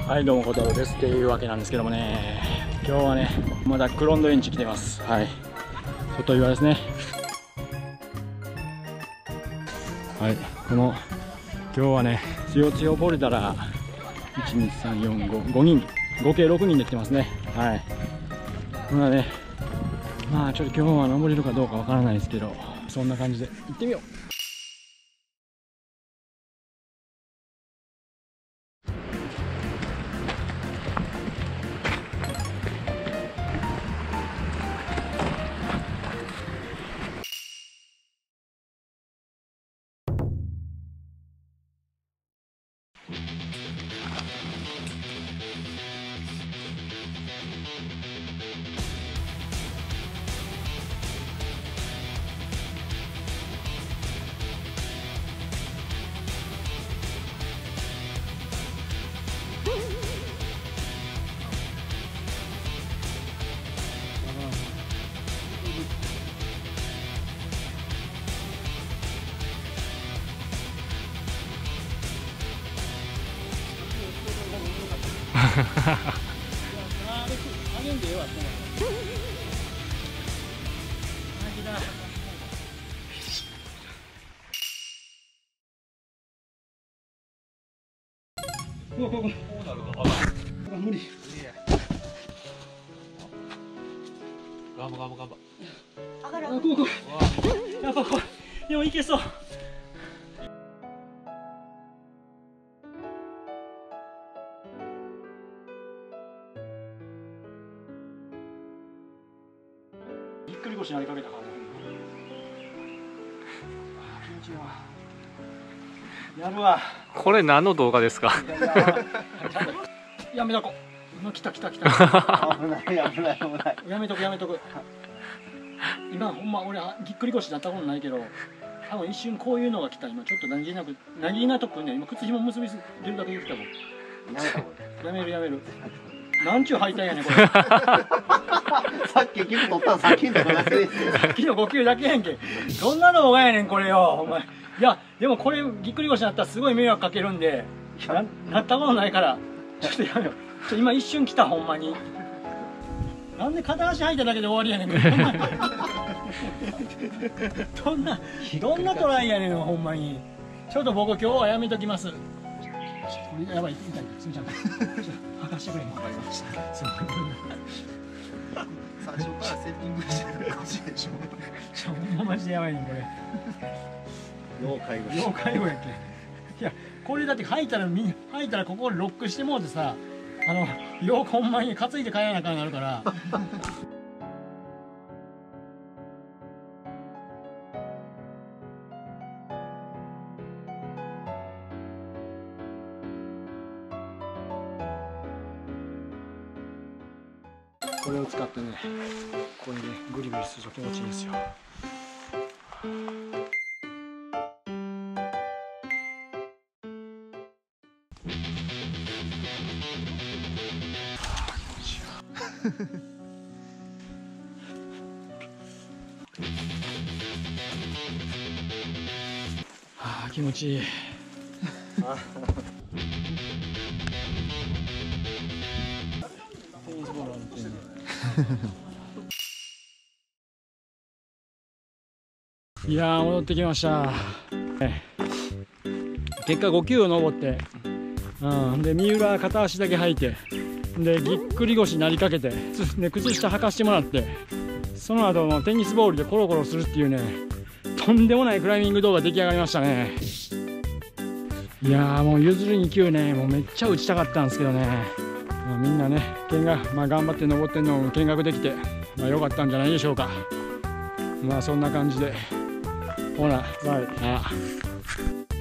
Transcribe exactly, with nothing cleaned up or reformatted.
はいどうも、小太郎ですっていうわけなんですけどもね、今日はねまだクロンドエンチ来てます。はい、外岩ですね。はい、この今日はねつよつよボルダラーいちにさんよんごごにん、合計ろくにんで来てますね。はい、まあね、まあちょっと今日は登れるかどうかわからないですけど、そんな感じで行ってみよう。こうこうこう無理。 ガバガバガバ。 あ、こうこう。やっぱこう、でもいけそう。ぎっくり腰になりかけたからね。気持ちいいわ。やるわ。 これ何の動画ですか？ やめとこう。来た来た来た。 危ない危ない危ない。 やめとくやめとく。今ほんま俺ぎっくり腰なったことないけど、多分一瞬こういうのが来た。今ちょっと何気なく何気なとくね。今靴紐結びす出るだけ言ってたもん。やめるやめる。なんちゅう敗退やねんこれ。 さっきキム取ったのさっきのとこだけですよ。 さっきのごきゅうだけやんけ。どんな動画やねんこれよお前。いやでもこれぎっくり腰になったらすごい迷惑かけるんで、な, なったことないからちょっとやめよう。ちょ今一瞬来たほんまに。なんで片足履いただけで終わりやねん。どんなどんなトライやねんほんまに。ちょっと僕今日はやめときます。これやばい痛いすみちゃん。履かしてくれ。わかりました。最初からセッティングしてる感じでしょ。 ちょほんまマジでやばいねんこれ。 要介護要介護やっけ。いやこれだって履いたらみ履いたらここロックしてもうてさ、あのようほんまに担いで帰らなあかんなるから。これを使ってね、これねグリグリすると気持ちいいですよ。はあ気持ちいい。テニスボールあるってね。いやー戻ってきました。結果ごきゅうを登って、うん、で三浦片足だけ履いて、でぎっくり腰になりかけて、で靴下履かしてもらって、その後のテニスボールでコロコロするっていうね、とんでもないクライミング動画出来上がりましたね。いやーもうゆずるに級ね、もうめっちゃ打ちたかったんですけどね、まあ、みんなね見学、まあ、頑張って登ってんのを見学できて、まあ、よかったんじゃないでしょうか。まあそんな感じでほらバイ。あ